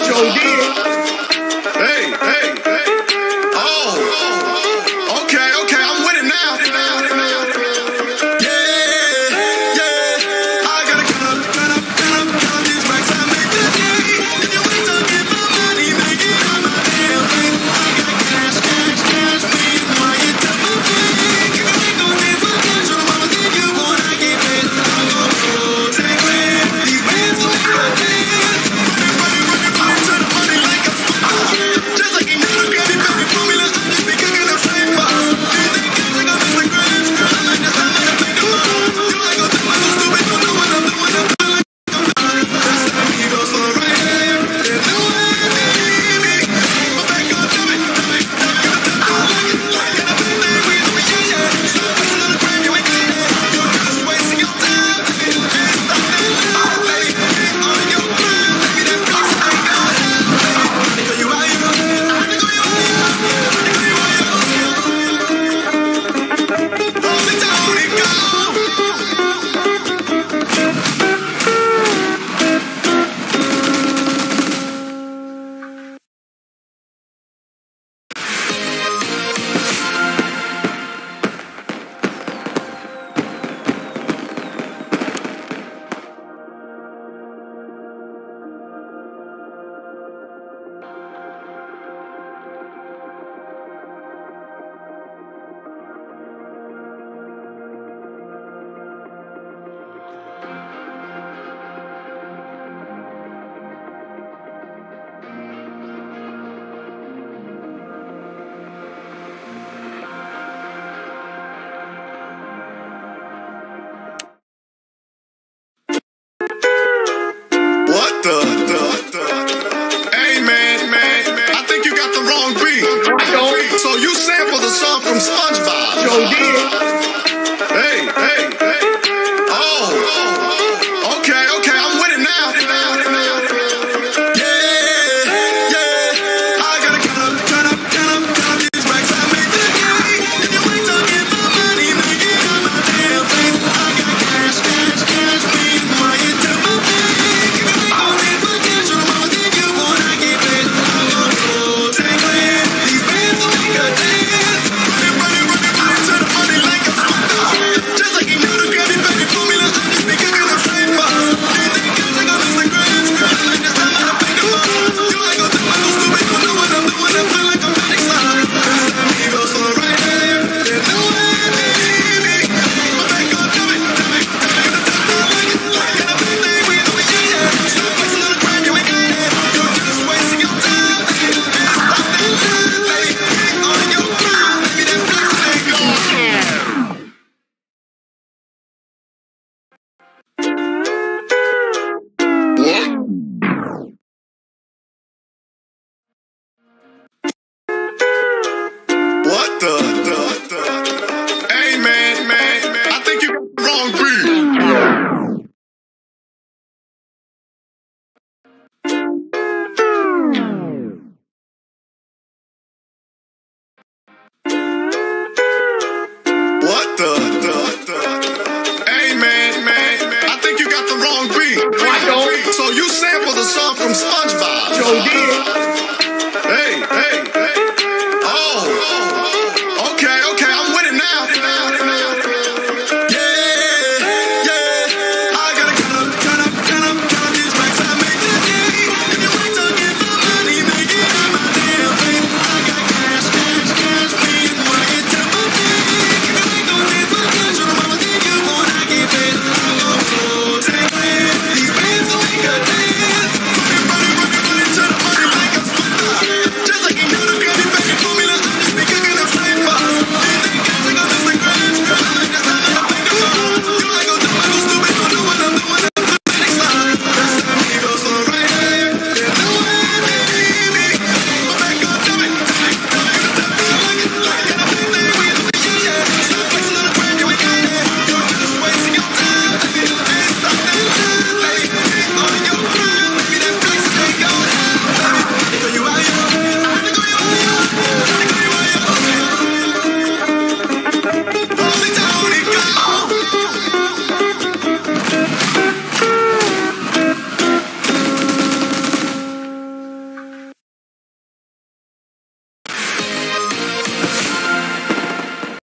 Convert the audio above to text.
Sure did. Hey, hey, hey. Oh, okay, okay, I'm with it now. Yeah, yeah. I gotta cut up these racks I make today. If you ain't talking about money, make it on my damn thing. I got cash, please, why you tell me thing? You ain't gon' live for cash, your mama think you wanna get paid. I'm gon' roll, take it. These bands will make a dance. Running to the money like a football. Just like you know the granny baby formula, I just be cooking up same box. Do you think guys like I'm Mr. Grams? I like this, I like to make them all. You like go tell me so stupid, don't know what I'm doing. I'm feeling like I'm done. That's how he goes for the right hand. There's no way, baby. But back up, tell me. I like it, and I feel like we know we yeah. So put it on the gram, you ain't got it. You're just wasting your time. Baby, stop that, baby. Get on your grind, baby. That piece ain't got it. Baby, you out here. What the? Hey, man, I think you got the wrong beat. I don't. So you sampled the song from SpongeBob. Sure did. Hey, hey.